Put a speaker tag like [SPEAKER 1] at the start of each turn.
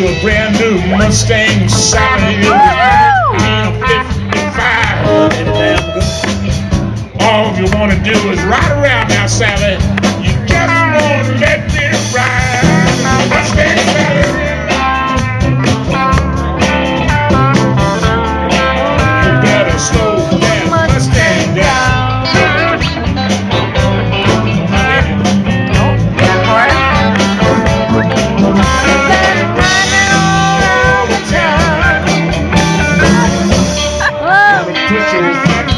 [SPEAKER 1] a brand new Mustang Sally. In a 55. All you want to do is ride around now, Sally. You just won't let me ride. Mustang Sally. You better slow that Mustang down. Put your